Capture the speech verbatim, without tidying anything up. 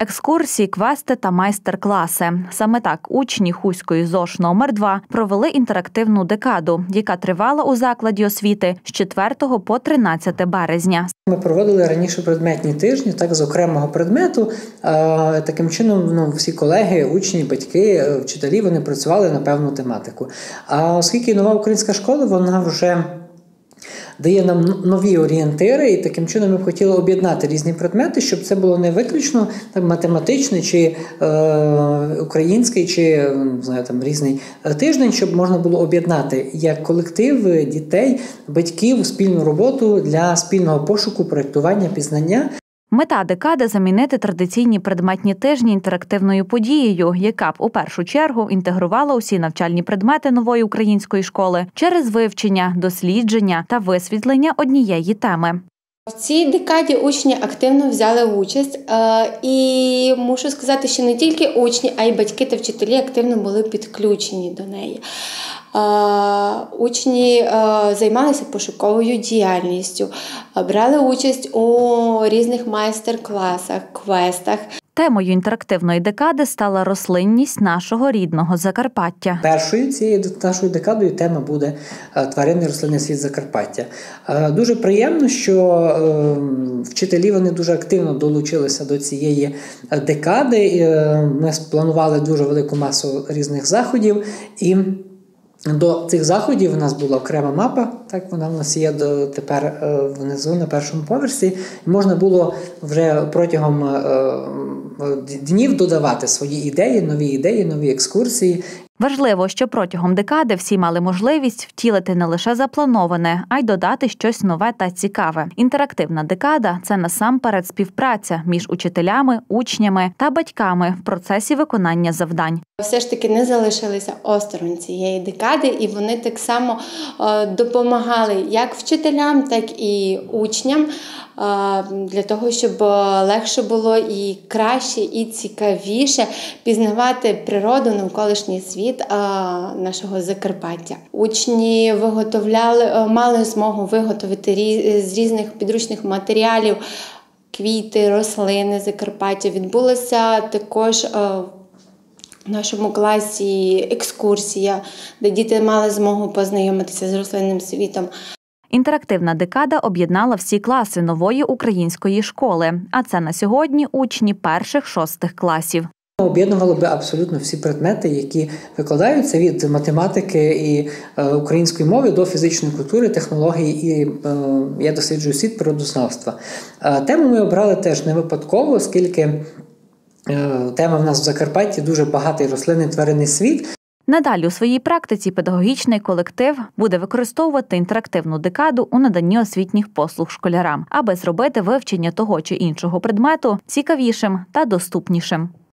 Екскурсії, квести та майстер-класи. Саме так учні Хуської ЗОШ номер два провели інтерактивну декаду, яка тривала у закладі освіти з четвертого по тринадцяте березня. Ми проводили раніше предметні тижні, так, з окремого предмету. Таким чином, ну, всі колеги, учні, батьки, вчителі, вони працювали на певну тематику. А оскільки нова українська школа, вона вже дає нам нові орієнтири, і таким чином ми б хотіли об'єднати різні предмети, щоб це було не виключно так, математичний чи е, український, чи не знаю, там, різний тиждень, щоб можна було об'єднати як колектив дітей, батьків, спільну роботу для спільного пошуку, проєктування, пізнання. Мета декади – замінити традиційні предметні тижні інтерактивною подією, яка б у першу чергу інтегрувала усі навчальні предмети нової української школи через вивчення, дослідження та висвітлення однієї теми. В цій декаді учні активно взяли участь, і мушу сказати, що не тільки учні, а й батьки та вчителі активно були підключені до неї. Учні займалися пошуковою діяльністю, брали участь у різних майстер-класах, квестах. Темою інтерактивної декади стала рослинність нашого рідного Закарпаття. Першою цією нашою декадою тема буде тваринний рослинний світ Закарпаття. Дуже приємно, що вчителі вони дуже активно долучилися до цієї декади. Ми спланували дуже велику масу різних заходів і до цих заходів у нас була окрема мапа, так вона в нас є до, тепер внизу на першому поверсі. Можна було вже протягом е, днів додавати свої ідеї, нові ідеї, нові екскурсії. Важливо, що протягом декади всі мали можливість втілити не лише заплановане, а й додати щось нове та цікаве. Інтерактивна декада – це насамперед співпраця між учителями, учнями та батьками в процесі виконання завдань. Все ж таки не залишилися осторонь цієї декади, і вони так само допомагали як вчителям, так і учням для того, щоб легше було і краще, і цікавіше пізнавати природу, навколишній світ нашого Закарпаття. Учні виготовляли, мали змогу виготовити з різних підручних матеріалів квіти, рослини Закарпаття. Відбулося також в нашому класі екскурсія, де діти мали змогу познайомитися з рослинним світом. Інтерактивна декада об'єднала всі класи нової української школи, а це на сьогодні учні перших-шостих класів. Об'єднувало би абсолютно всі предмети, які викладаються від математики і е, української мови до фізичної культури, технології і е, я досліджую світ природознавства. Е, тему ми обрали теж не випадково, оскільки е, тема в нас в Закарпатті дуже багатий рослинний тваринний світ. Надалі у своїй практиці педагогічний колектив буде використовувати інтерактивну декаду у наданні освітніх послуг школярам, аби зробити вивчення того чи іншого предмету цікавішим та доступнішим.